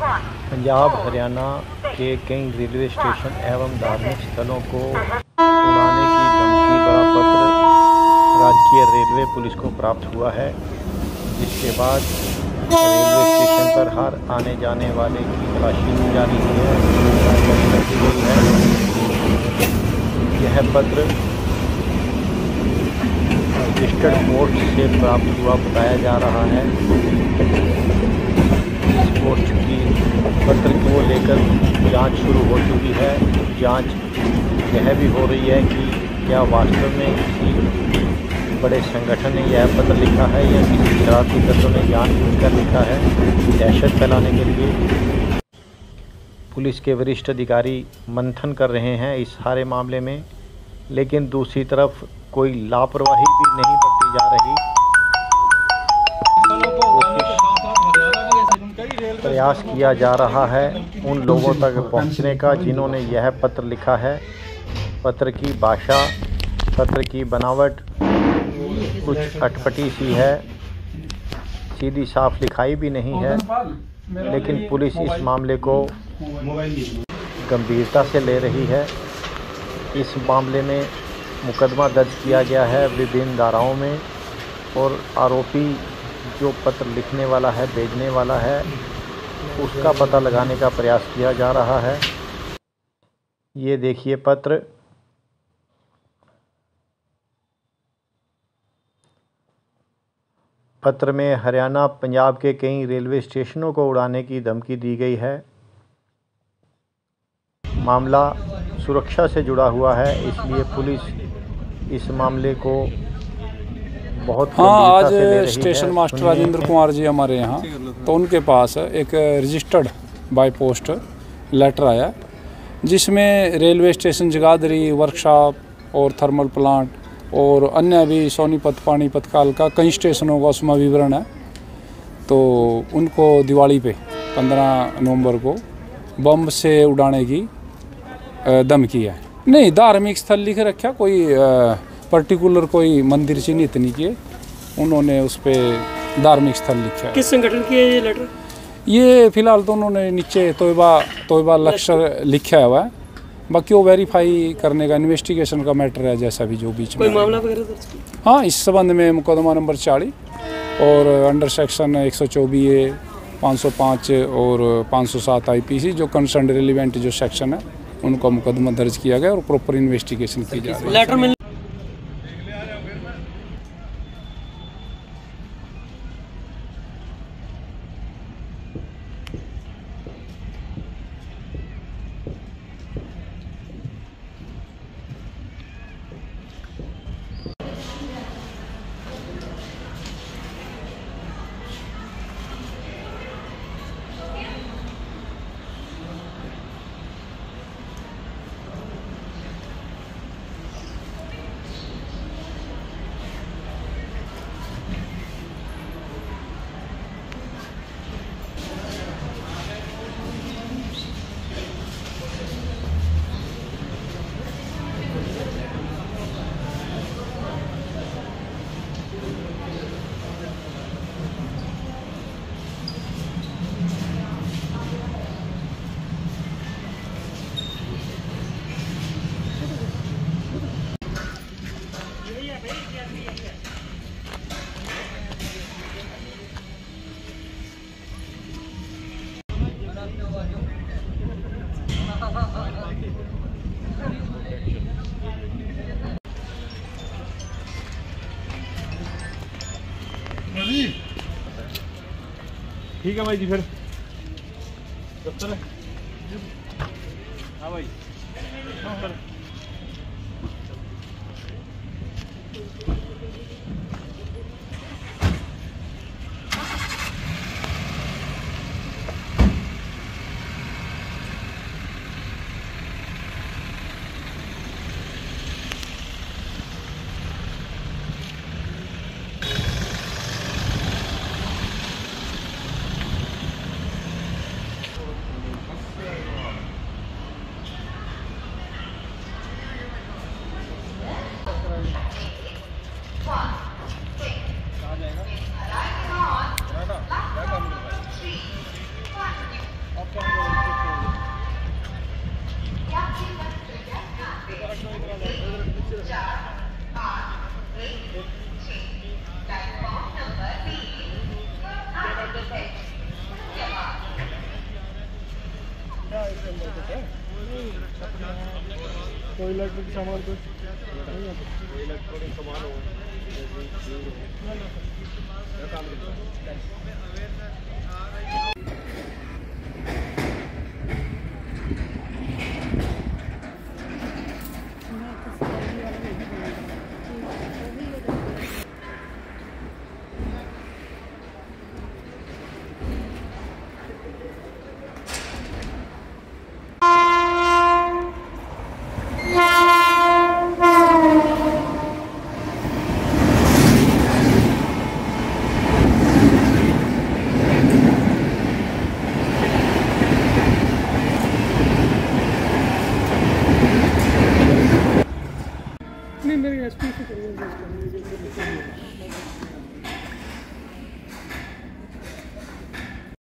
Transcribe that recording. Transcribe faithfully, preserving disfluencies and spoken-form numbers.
पंजाब हरियाणा के कई railway station एवं धार्मिक स्थलों को उड़ाने की धमकी भरा पत्र राजकीय रेलवे पुलिस को प्राप्त हुआ है, जिसके बाद रेलवे स्टेशन पर हर आने जाने वाले की तलाशी की जा रही है। यह पत्र रजिस्टर्ड पोस्ट से प्राप्त हुआ बताया जा रहा है। इस पोस्ट की पत्र को लेकर जांच शुरू हो चुकी है। जांच यह भी हो रही है कि क्या वास्तव में किसी बड़े संगठन ने यह पत्र लिखा है या किसी शरारती तत्व ने जानबूझकर लिखा है दहशत फैलाने के लिए। पुलिस के वरिष्ठ अधिकारी मंथन कर रहे हैं इस सारे मामले में, लेकिन दूसरी तरफ कोई लापरवाही भी नहीं बरती जा रही। प्रयास किया जा रहा है उन लोगों तक पहुंचने का जिन्होंने यह पत्र लिखा है। पत्र की भाषा, पत्र की बनावट कुछ अटपटी सी है, सीधी साफ लिखाई भी नहीं है, लेकिन पुलिस इस मामले को गंभीरता से ले रही है। इस मामले में मुकदमा दर्ज किया गया है विभिन्न धाराओं में, और आरोपी जो पत्र लिखने वाला है, भेजने वाला है, उसका पता लगाने का प्रयास किया जा रहा है। ये देखिए पत्र। पत्र में हरियाणा पंजाब के कई रेलवे स्टेशनों को उड़ाने की धमकी दी गई है। मामला सुरक्षा से जुड़ा हुआ है, इसलिए पुलिस इस मामले को बहुत हाँ आज स्टेशन मास्टर राजेंद्र कुमार जी हमारे यहाँ, तो उनके पास एक रजिस्टर्ड बाय पोस्ट लेटर आया जिसमें रेलवे स्टेशन जगाधरी, वर्कशॉप और थर्मल प्लांट और अन्य भी सोनीपत, पानीपत, कालका कई स्टेशनों का उसमें विवरण है। तो उनको दिवाली पे पंद्रह नवंबर को बम से उड़ाने की धमकी है। नहीं, धार्मिक स्थल लिख रखा, कोई पर्टिकुलर कोई मंदिर चिन्हित नहीं किए उन्होंने, उस पर धार्मिक स्थल लिखा है। किस संगठन की है ये लेटर? ये फिलहाल तो उन्होंने नीचे तोयबा तोयबा लश्कर लिखा हुआ है, बाकी वो वेरीफाई करने का इन्वेस्टिगेशन का मैटर है, जैसा भी जो बीच में। कोई मामला वगैरह दर्ज? हाँ, इस संबंध में मुकदमा नंबर चालीस और अंडर सेक्शन एक सौ चौबीस ए, पाँच सौ पाँच और पाँच सौ सात आईपीसी जो कंसर्न रिलीवेंट जो सेक्शन है उनका मुकदमा दर्ज किया गया और प्रॉपर इन्वेस्टिगेशन की जा रही है। लेटर में ठीक है भाई जी, फिर दफ्तर है। हाँ भाई, दफ्तर। कोई इलेक्ट्रिक सामान तो कोई इलेक्ट्रॉनिक सामान हो नहीं मेरे एसपी से करिए।